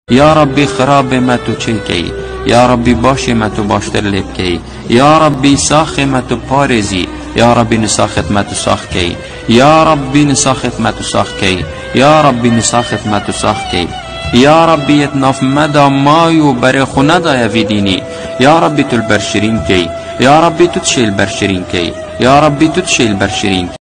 یا ربی خراب ما تو چه کی، یا ربی باش ما تو باشتر لب کی، یا ربی ساخ ما تو پارزی، یا ربی نساخت ما تو ساخ کی، یا ربی نساخت ما تو ساخ کی، یا ربی نساخت ما تو ساخ کی، یا ربی اتناف مدا مایو بر خونه دای ویدینی، یا ربی تو البرشرین کی، یا ربی تو تشیل برشرین کی، یا ربی تو تشیل برشرین.